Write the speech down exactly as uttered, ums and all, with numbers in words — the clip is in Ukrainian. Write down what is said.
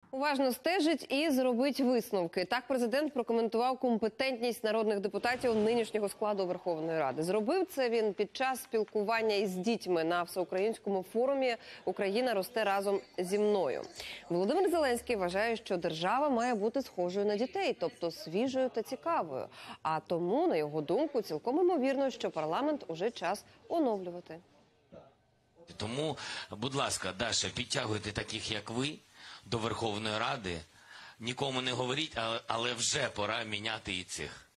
Уважно стежить і зробить висновки. Так президент прокоментував компетентність народних депутатів нинішнього складу Верховної Ради. Зробив це він під час спілкування із дітьми на всеукраїнському форумі «Україна росте разом зі мною». Володимир Зеленський вважає, що держава має бути схожою на дітей, тобто свіжою та цікавою. А тому, на його думку, цілком імовірно, що парламент уже час оновлювати. Тому, будь ласка, Даша, підтягуйте таких, як ви, до Верховної Ради. Нікому не говоріть, але вже пора міняти і цих.